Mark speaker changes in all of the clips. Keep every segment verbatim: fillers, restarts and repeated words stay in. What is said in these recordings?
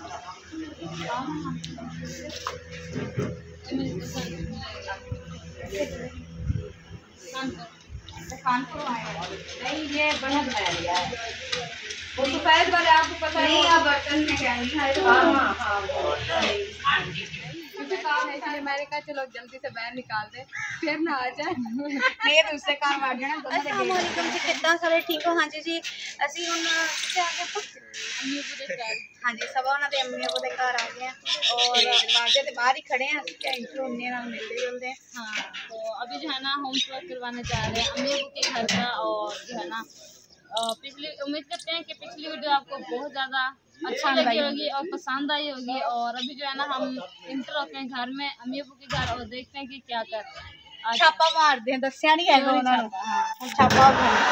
Speaker 1: कानपुर आए नहीं, ये बना बनाया गया है वो सफेद वाले, आपको पता है नहीं। आप बर्तन में क्या नहीं खाए। मुझे काम है इसलिए मैंने कहा चलो जल्दी से बाहर निकाल दे फिर ना आ जाए नहीं दूसरे काम आ जाना।
Speaker 2: अस्सलाम वालेकुम जी, कितना सारे ठीक हो? हाँ जी जी, ਅਸੀਂ ਹੁਣ हाँ जी सब उन्होंने अम्मी अबू के घर आ गए हैं और दरवाजे के बाहर ही खड़े हैं। असं इंटर होने मिलते जुलते हैं।
Speaker 3: हाँ तो अभी जो है ना होम टूर करवाने जा रहे हैं अम्मी अबू के घर का। और जो है ना पिछली उम्मीद करते हैं कि पिछली वीडियो आपको बहुत ज़्यादा अच्छी लगी होगी और पसंद आई होगी। और अभी जो है ना हम इंटर होते हैं घर में अम्मी अबू के घर और देखते हैं कि क्या कर रहे हैं।
Speaker 2: छापा मारते हैं, दसिया नहीं है उन्होंने छापा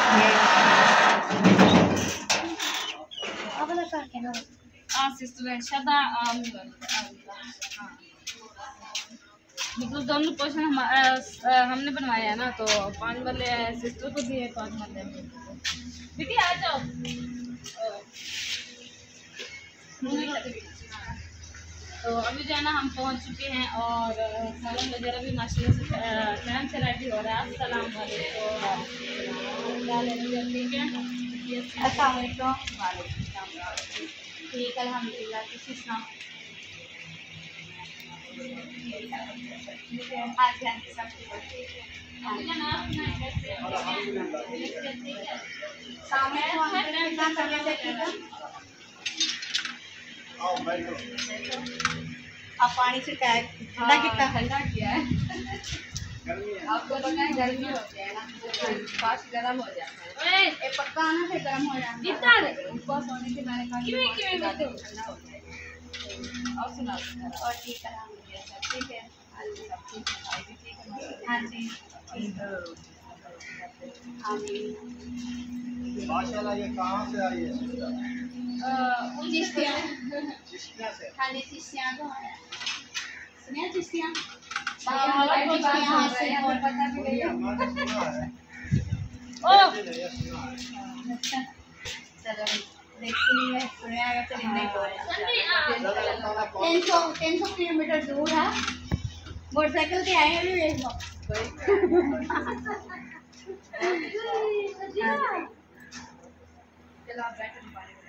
Speaker 3: मतलब दोनों पोर्शन हम हमने बनवाया है ना, तो पाँच वाले सिस्टर को दिए, पाँच वाले दीदी आ जाओ। तो अभी जो है ना हम पहुंच चुके हैं और सालन वगैरह भी माशाल्लाह से टाइम से रेडी हो रहा है। अस्सलाम वालेकुम, ठीक है।
Speaker 2: अस्सलाम वालेकुम।
Speaker 3: ठीक अल्हम्दुलिल्लाह, किसी सुना
Speaker 2: हाँ जी हाँ जी सब ठीक है। आप पानी से क्या ठंडा कितना
Speaker 1: ठंडा किया है आपको पता है गर्मी होती है ना, फास्ट गर्म हो जाता है। ये पक्का आना फिर गर्म हो जाता है। ऊपर सोने से मैंने कहा ठंडा होता है। और सुना
Speaker 2: और ठीक है ठीक है हाँ जी
Speaker 4: माशाल्लाह। ये कहाँ से आई है?
Speaker 2: चिश्तियाँ
Speaker 4: चिश्तियाँ से।
Speaker 2: हाँ जी चिश्तियाँ तो सुनिए चिश्तियाँ
Speaker 1: और पता भी नहीं
Speaker 4: हमारे सुना है।
Speaker 3: ओ
Speaker 2: अच्छा चलो देखती है सुनिया अगर चल नहीं तीन सौ तीन सौ किलोमीटर दूर है। मोटरसाइकिल के आए हैं भी देख लो।
Speaker 1: चलो आप बैठो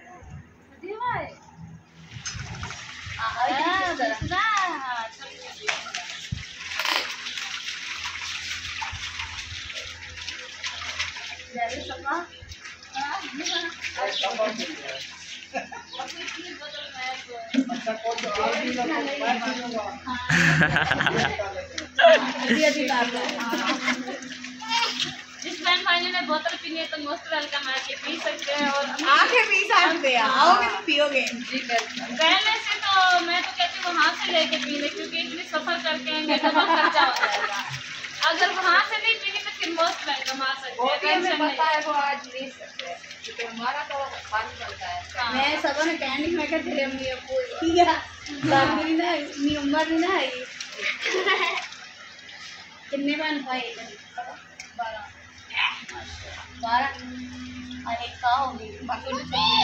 Speaker 4: अच्छा कौन सा और भी लगा मैं पीऊंगा।
Speaker 3: जिस बहन भाई ने बोतल पीनी है तो मोस्ट वेलकम है कि पी सकते हैं। और
Speaker 2: आके पी सकते हैं, आओगे तो पियोगे।
Speaker 3: कहने से तो मैं तो कहती हूँ वहाँ से लेके पी ले, क्योंकि इतनी सफर करके आएंगे डबल खर्चा हो जाएगा। अगर वहाँ से नहीं पीनी तो फिर मोस्ट वेलकम आ सकते हैं।
Speaker 1: हमें पता है वो आज नहीं सकते क्योंकि हमारा तो पानी बनता है।
Speaker 2: मैं सब ने कहने मैं कहते तेरे अम्मी अब्बू ठीक है बाकी ना इतनी उम्र नहीं ना आई। कितने बहन भाई? बारह बारह और एक का होगी बाकी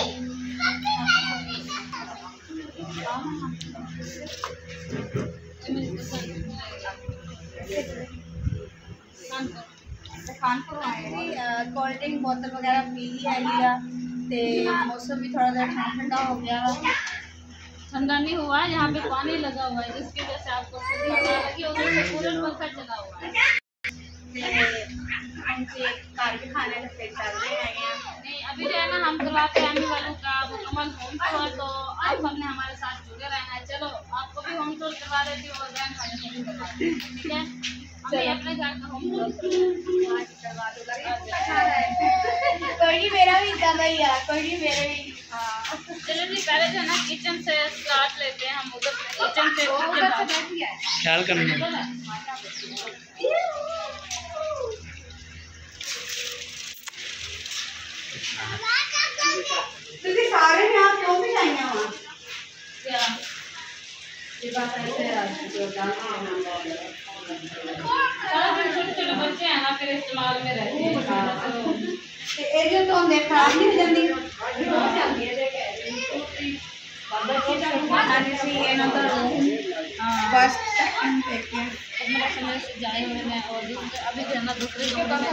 Speaker 1: कानपुर आए
Speaker 2: कोल्ड ड्रिंक बोतल वगैरह पी ली है ते मौसम भी थोड़ा सा ठंडा ठंडा हो गया।
Speaker 3: ठंडा नहीं हुआ है, यहाँ पे पानी लगा हुआ है जिसकी वजह से आपको लगी होगी। कूलर पंखा चला हुआ है।
Speaker 2: घर भी खाने का फिर चल रहे हैं।
Speaker 3: नहीं अभी जो है ना हम करवाते हैं अम्मी वालों का मुकम्मल होम टूर, तो आप हमने हमारे साथ जुड़े रहना है। चलो आपको भी होम टूर करवा देती हूँ और बहन भाई को भी करवा देती हूँ, ठीक है। हमें अपने घर का होम टूर
Speaker 1: करवा दो।
Speaker 2: कोई नहीं मेरा भी ज्यादा ही है, कोई नहीं मेरे भी।
Speaker 3: चलो जी पहले जो है ना किचन से स्टार्ट लेते हैं हम। उधर किचन से
Speaker 4: ख्याल करना।
Speaker 2: तुझे सारे में आप क्यों भी जाएंगे वहाँ?
Speaker 3: क्या
Speaker 1: ये बात ऐसे जो डालना है ना
Speaker 3: छोटे छोटे बच्चे हैं ना, फिर इस्तेमाल में रहते हैं।
Speaker 2: एरिया तो हम देख खराब नहीं हो जाती।
Speaker 1: जाती है देखे
Speaker 2: फर्स्ट सेकंड देखिए
Speaker 3: मेरा समय से जाए हुए मैं और दूसरे अभी जो है ना दूसरे कमरे में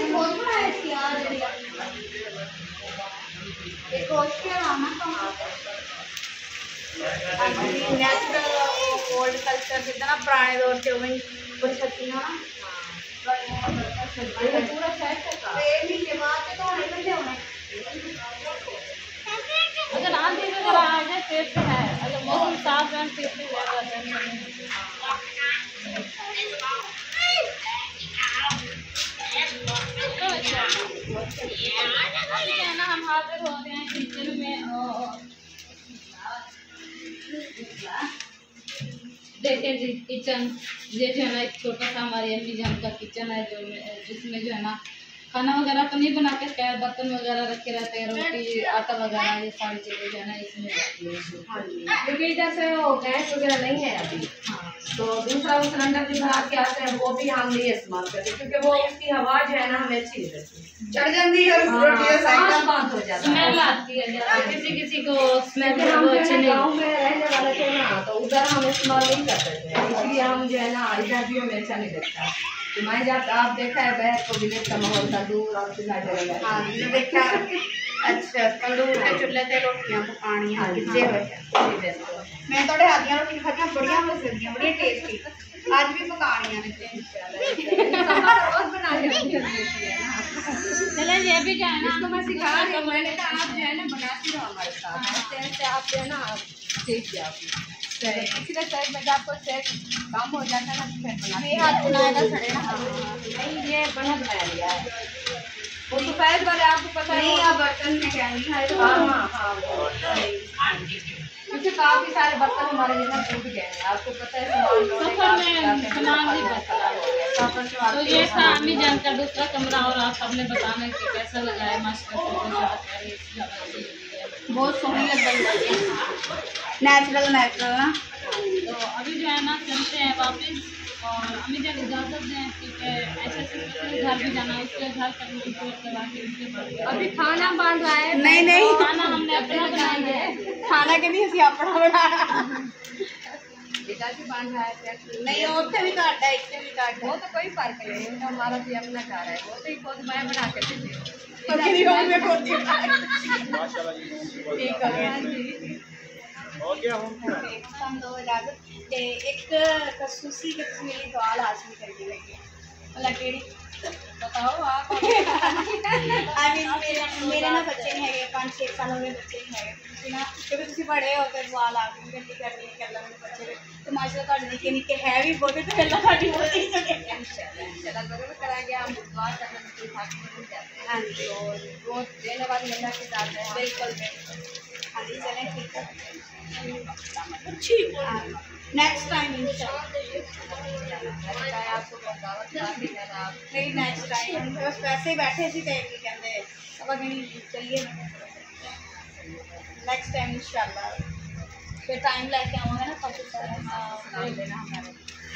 Speaker 2: नेचुरल ओल्ड कल्चर जितना पुराने दौर से वही कुछ छत्ती ना पूरा सेट
Speaker 3: अगर आंधी वगैरह आ जाए फिर तो है, अगर मौसम साफ है फिर तो ज़्यादा टेंशन नहीं। अभी है ना हम हाजिर हो रहे हैं किचन में और देखें जी किचन, ये जो है ना एक छोटा सा हमारी अम्मी जान का किचन है जो जिसमें जो है ना खाना वगैरह तो नहीं बनाते, क्या बर्तन वगैरह रखे रहते हैं, रोटी आटा वगैरह ये सारी चीज़ें जो है ना इसमें रखती है।
Speaker 1: क्योंकि जैसे वो गैस वगैरह नहीं है अभी,
Speaker 3: हाँ
Speaker 1: तो दूसरा वो सिलेंडर भी भरा के आते हैं, वो भी हम नहीं इस्तेमाल करते क्योंकि वो उसकी हवा जो है ना हमें अच्छी नहीं लगती, चढ़ जाती है रोटी साइड बंद हो जाता है,
Speaker 3: स्मेल आती है जैसे किसी किसी को स्मेल
Speaker 1: लेकिन हम
Speaker 3: वो अच्छी नहीं।
Speaker 1: गाँव में रहने वाले थे ना तो उधर हम इस्तेमाल नहीं करते थे, इसलिए हम जो है ना इधर भी हमें अच्छा नहीं लगता। तो मैं जब आप देखा है बैठ तो विलेज का माहौल था, दूर और चूल्हा जलेगा।
Speaker 2: हाँ मैंने देखा। अच्छा तंदूर के चुल्हे ते रोटियां पकानी हाँ कितने हुए मैं थोड़े हाथ दियां रोटी खाती बढ़िया हो सकती बढ़िया टेस्टी आज भी पकानियां ने
Speaker 1: रोज बना के रखी होती है ना।
Speaker 3: चले ये भी जो है ना
Speaker 1: इसको मैं सिखा रही हूँ, मैंने कहा आप जो है ना बनाती रहो हमारे साथ, ऐसे ऐसे आप जो है ना सीख जाओ। पिछले साइड में जब आपको सेट काम हो जाता है ना फिर बना
Speaker 2: मेरे हाथ बनाएगा सड़े ना
Speaker 1: नहीं ये बना बनाया लिया है वो सफेद वाले आपको पता है
Speaker 2: नहीं आप बर्तन में क्या नहीं खाए
Speaker 1: हाँ हाँ हाँ क्योंकि काफी सारे बर्तन हमारे जैसा टूट गए हैं, आपको पता है
Speaker 3: सफर में सामान भी बचा है। तो ये था अम्मी जान का दूसरा कमरा और आप सबने बताना कि कैसा लगा है। माशाल्लाह
Speaker 2: बहुत सोहनी लग रही है नेचुरल नेचुरल ना।
Speaker 3: तो अभी जो है ना चलते हैं वापस और अम्मी जान इजाज़त दें क्योंकि ऐसे ऐसे घर भी जाना है, उसके घर का भी रिपोर्ट करवा के उसके बाद
Speaker 1: अभी खाना बन रहा है
Speaker 2: नहीं नहीं
Speaker 3: खाना हमने अपना बनाया है।
Speaker 2: खाना के नहीं ਅਸੀਂ ਆਪਣਾ ਬਣਾਣਾ
Speaker 1: पिता जी बन रहा है
Speaker 2: नहीं ਉੱਥੇ ਵੀ ਘੱਟ ਹੈ ਇੱਥੇ ਵੀ ਘੱਟ
Speaker 1: वो तो कोई फर्क नहीं है, हमारा भी अपना घर है, वो तो ही खुद मैं बना के देती हूँ।
Speaker 2: पकड़ी हो में खोती ठीक हो गया
Speaker 4: हो गया हम
Speaker 2: हम दो जग ते एक खसूसी के मेरी सवाल हासिल करके लगी भला केड़ी
Speaker 1: बताओ आप
Speaker 2: आई मीन मेरे मेरे ना बच्चे नहीं है पाँच छः सालों में बच्चे नहीं है ना क्योंकि तुम बड़े हो कर सवाल आ गए गड्डी करनी है कर लेंगे बच्चे तो माशाल्लाह ਤੁਹਾਡੇ निक्के निक्के है भी बहुत तो पहला ਤੁਹਾਡੀ होती है
Speaker 1: चला जरूर कराएंगे, हम दुआ करने में कोई फाक नहीं जाते हैं।
Speaker 2: हाँ जी
Speaker 1: और वो देने वाली अल्लाह के साथ है।
Speaker 2: बिल्कुल बिल्कुल हाँ जी चलें ठीक है ठीक नेक्स्ट टाइम इंशाल्लाह
Speaker 1: आपको दावत देंगे आप
Speaker 2: नहीं नेक्स्ट टाइम बस वैसे ही बैठे थे ते की कहते अब नहीं चलिए नेक्स्ट टाइम इंशाल्लाह फिर टाइम लेके आऊँगा ना सब कुछ
Speaker 1: देना हमारे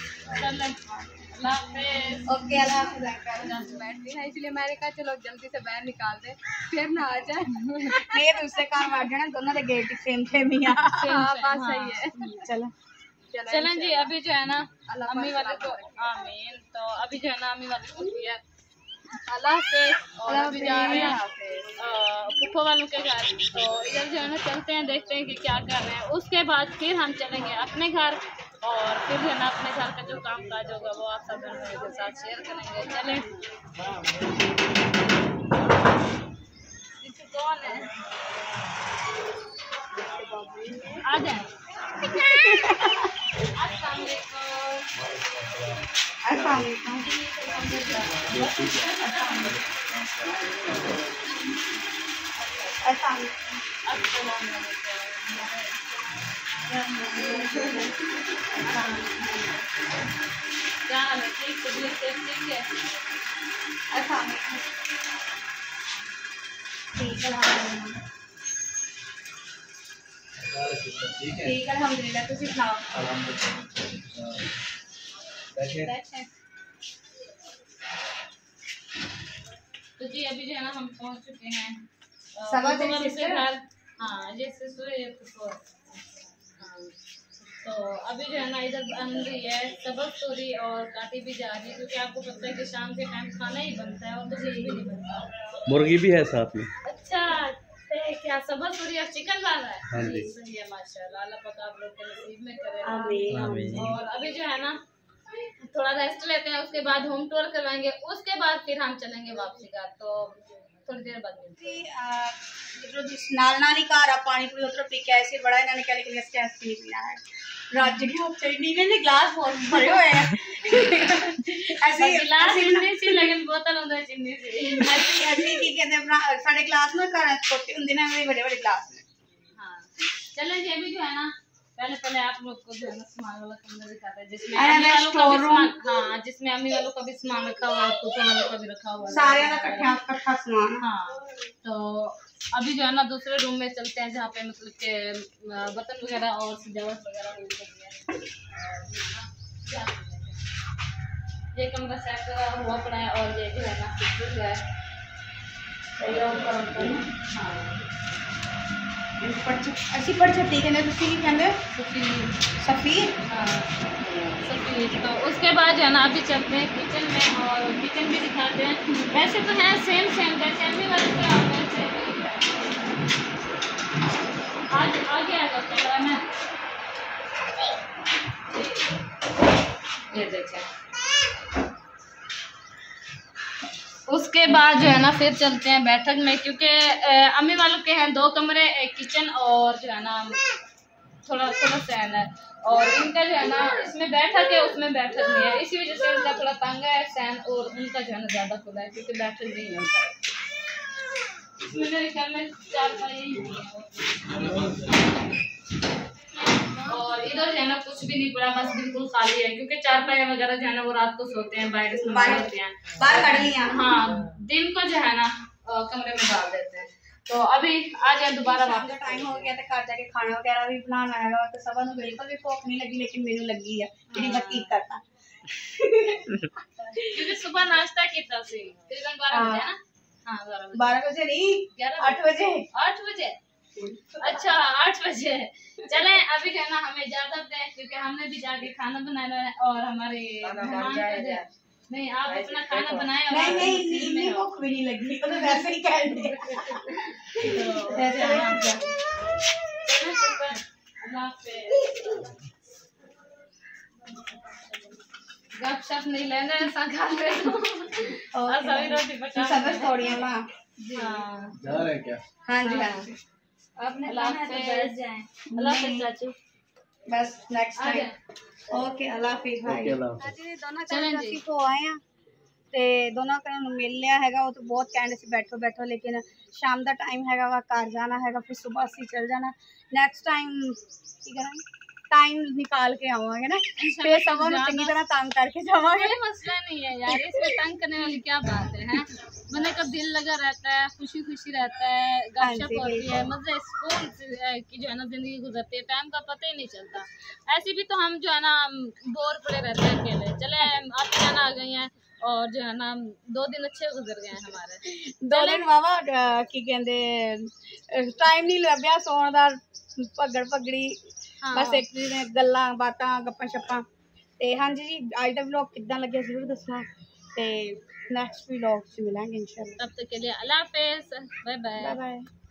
Speaker 2: ओके अल्लाह हाफिज़
Speaker 1: बैठ गई है, इसलिए मैंने कहा चलो जल्दी से बाहर निकाल दे फिर ना आ जाए।
Speaker 2: नहीं ये दूसरे काम बैठ जाना दोनों के गेट सेम सेम ही है
Speaker 1: हाँ बात सही है।
Speaker 2: चलो
Speaker 3: चलें जी अभी जो है ना अम्मी वाले को आमीन। तो अभी जो है ना अम्मी वाले को दिया अल्लाह से और अभी जा रहे हैं पुप्पो वालों के घर। तो इधर जो है ना चलते हैं देखते हैं कि क्या कर रहे हैं, उसके बाद फिर हम चलेंगे अपने घर और फिर जो है ना अपने घर का जो काम काज होगा वो आप सब के साथ शेयर करेंगे। चलें कौन है आ जाए क्या हाल है? ठीक तबीयत ठीक है?
Speaker 4: ठीक है
Speaker 2: ठीक अल्हम्दुलिल्लाह तुम सुनाओ
Speaker 4: बैठिए।
Speaker 3: तो जी अभी जो है ना हम पहुंच चुके हैं
Speaker 2: सवा
Speaker 3: पुप्पो
Speaker 2: दिन
Speaker 3: वालों के
Speaker 2: sister?
Speaker 3: घर। हाँ जैसे सूर्य को हाँ। तो अभी जो है ना इधर बन रही है सबक तोरी और काटी भी जा रही है, क्योंकि आपको पता है कि शाम के टाइम खाना ही बनता है और तो कुछ भी नहीं बनता।
Speaker 5: मुर्गी भी है साथ में।
Speaker 3: अच्छा क्या सबक तोरी और चिकन वाला है?
Speaker 5: हाँ जी
Speaker 3: सही है माशाल्लाह, अल्लाह पाक आप लोग के नसीब में करे।
Speaker 2: आमीन।
Speaker 3: और अभी जो है ना थोड़ा रेस्ट लेते हैं, उसके बाद होम टूर करवाएंगे, उसके बाद फिर हम चलेंगे वापसी का। तो थोड़ी देर बाद मिलते हैं।
Speaker 2: जो जिस नाल नाल ही घर आ पानी पूरी उधर पी के ऐसे बड़ा इन्होंने कहने के लिए स्ट्रेस नहीं पीना है। रात के चाहिए नहीं ग्लास बहुत भरे हुए हैं ऐसे
Speaker 3: गिलास चीनी सी लेकिन बोतल अंदर चीनी सी
Speaker 2: ऐसे ऐसे की कहते हैं अपना साढ़े ग्लास में घर छोटे होंगे ना बड़े बड़े ग्लास में।
Speaker 3: हाँ चलो ये भी जो है ना पहले पहले आप लोग को जो है ना सामान वाला कमरा दिखाते हैं, जिसमें अम्मी वालों का भी सामान, हाँ जिसमें अम्मी वालों का भी सामान रखा हुआ है, कुछ वालों का भी रखा हुआ है,
Speaker 2: सारे का इकट्ठा इकट्ठा सामान।
Speaker 3: हाँ तो अभी जो है ना दूसरे रूम में चलते हैं जहाँ पे मतलब के बर्तन वगैरह और सजावट वगैरह हुई है। ये कमरा सेट हुआ पड़ा है और ये जो है ना फिर है
Speaker 2: ਅਸੀਂ ਪੜ ਛੱਤੀ ਕਹਿੰਦੇ ਤੁਸੀਂ ਕੀ ਕਹਿੰਦੇ सफ़ी
Speaker 3: हाँ सफ़ी। तो उसके बाद जो है ना अभी चलते हैं किचन में और किचन भी दिखाते हैं। वैसे तो है सेम सेम जैसे अम्मी वाले क्या वैसे आज आगे आ जाओ कैमरा में ये देखें। उसके बाद जो है ना फिर चलते हैं बैठक में, क्योंकि अम्मी वालों के हैं दो कमरे, एक किचन और जो है ना थोड़ा थोड़ा सैन है, और इनका जो है ना इसमें बैठक है उसमें बैठक नहीं है, इसी वजह से उनका थोड़ा तंग है सैन, और उनका जो है ना ज़्यादा खुला है क्योंकि बैठक नहीं है उनका। इसमें मेरे ख्याल में चार और इधर जो है ना कुछ भी नहीं पड़ा, बस बिल्कुल खाली है, क्योंकि चार पाया वगैरह जो है ना वो रात को सोते हैं बाहर होते हैं
Speaker 2: बाहर कड़ लिया।
Speaker 3: हाँ दिन को जो है ना कमरे में डाल देते हैं। तो अभी आ जाए दोबारा वापस।
Speaker 2: टाइम हो गया तो घर जाके खाना वगैरह भी बनाना है, तो सबा नूं बिल्कुल भी भुख नहीं लगी, लेकिन मैनू लगी है तेरी बत्ती करता
Speaker 3: क्योंकि सुबह नाश्ता किया सी तकरीबन बारह बजे ना। हाँ बारह बजे
Speaker 2: बारह बजे नहीं आठ बजे
Speaker 3: आठ बजे अच्छा आठ बजे चले। अभी जो है ना हमें इजाजत है क्योंकि हमने भी जाके खाना बनाना है और हमारे नहीं आप अपना खाना बनाए।
Speaker 2: नहीं नहीं इतनी भूख भी नहीं लगी, तो वैसे ही कह दे।
Speaker 3: गपशप नहीं लेना ऐसा खा ले और सभी रोटी पका
Speaker 2: सब थोड़ियां मां
Speaker 4: जा रहे क्या?
Speaker 2: हाँ जी हाँ जी
Speaker 3: आपने खाना है तो बैठ जाएं। अल्लाह हाफ़िज़ चाचू,
Speaker 2: बस नेक्स्ट टाइम ओके अल्लाह हाफ़िज़ भाई। जी दोनों
Speaker 3: चलें
Speaker 2: ਅਸੀਂ ਤੋਂ ਆਏ ਆ ਤੇ ਦੋਨਾਂ ਘਰਾਂ ਨੂੰ ਮਿਲ ਲਿਆ ਹੈਗਾ, ਉਹ ਤਾਂ ਬਹੁਤ ਕਹਿੰਦੇ ਸੀ ਬੈਠੋ ਬੈਠੋ, ਲੇਕਿਨ ਸ਼ਾਮ ਦਾ ਟਾਈਮ ਹੈਗਾ ਵਾ ਘਰ ਜਾਣਾ ਹੈਗਾ, ਫਿਰ ਸਵੇਰ ਅਸੀਂ ਚੱਲ ਜਾਣਾ। ਨੈਕਸਟ ਟਾਈਮ ਕੀ ਕਰਾਂਗੇ टाइम निकाल के आवांगे ना, फिर सब चंगी तरह तंग करके जावांगे।
Speaker 3: कोई मसला नहीं है यार, इसमें तंग करने वाली क्या बात है, हैं? बंदे का दिल लगा रहता है, खुशी खुशी रहता है, गपशप होती है, मजे सुकून की जो है ना जिंदगी गुजरती है, टाइम का पता ही नहीं चलता। ऐसे भी तो हम जो है ना बोर पड़े रहते हैं अकेले। चले आप जाना आ गई हैं और जो है ना दो दिन अच्छे गुजर गए हैं हमारे।
Speaker 2: दो दिन वावा की कहते टाइम नहीं लभ्या सोने दा, भगड़ भगड़ी बस एक गल्लां बातां गप्पां शप्पां। ते हाँ जी जी अज दा व्लॉग किद्दां लग्गेआ जरूर दसना, ते नेक्स्ट व्लॉग च मिलांगे इंशाल्लाह।
Speaker 3: तब तक के लिए अल्लाह हाफ़िज़, बाय बाय
Speaker 2: बाय बाय।